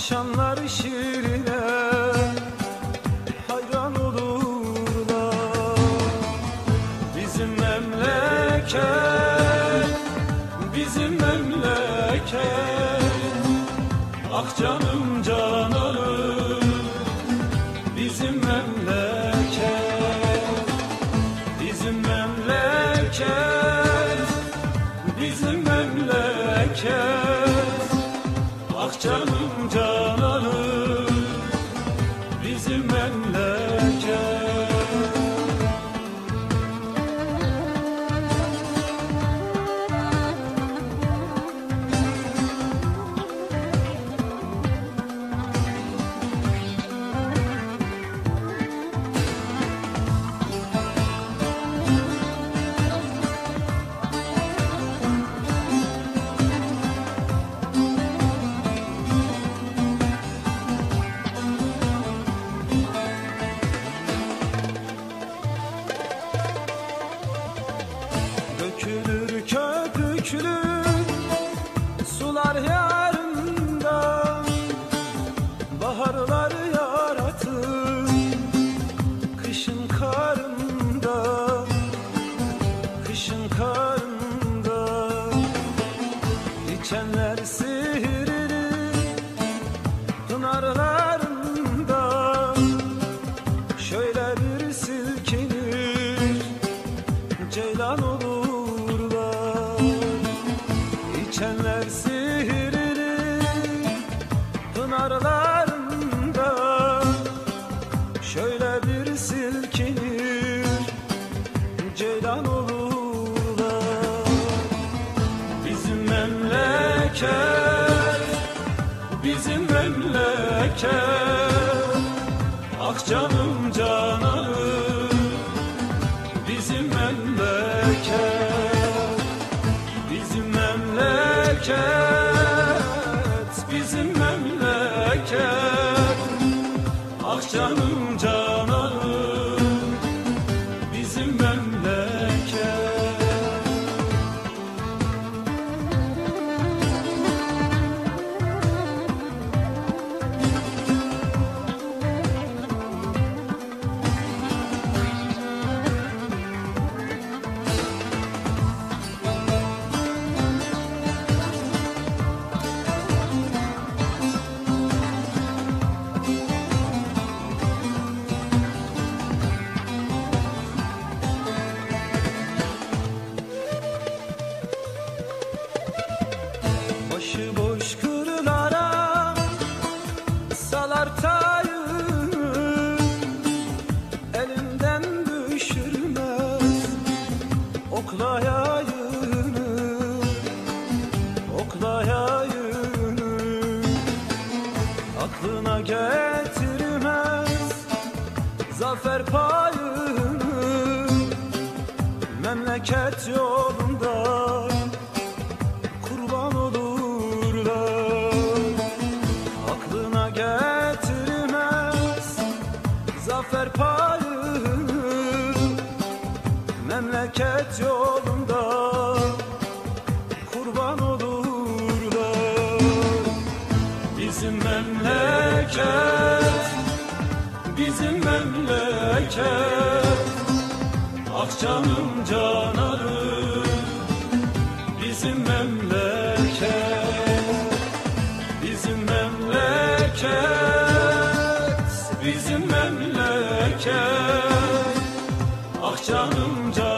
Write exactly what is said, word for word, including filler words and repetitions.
Akşamlar şiirine hayran olurlar. Bizim memleket, bizim memleket. Ah canım cananım, bizim memleket, bizim memleket, bizim memleket. Ah canım cananım, bizim memleket. Dökülür köpüklü sular yarında, baharlar yaratır kışın karında, kışın karında. İçenler sihirli pınarlarında, şöyle bir silkinir ceylan olurlar. İçenler sihirli pınarlarında, şöyle bir silkinir ceylan olurlar. Bizim memleket, bizim memleket. Ah canım cananım, bizim memleket, bizim memleket, bizim memleket. Ah canım cananım, bizim memleket. Başıboş kırlara salar tayını, elinden düşürmez oklayayını, oklayayını. Aklına getirmez zafer payını, memleket yolunda kurban olurlar. Aklına getirmez zafer payını, memleket yolunda kurban olurlar. Bizim memleket, bizim memleket. Ah canım cananım, bizim memleket, bizim memleket, bizim memleket. Ah canım cananım.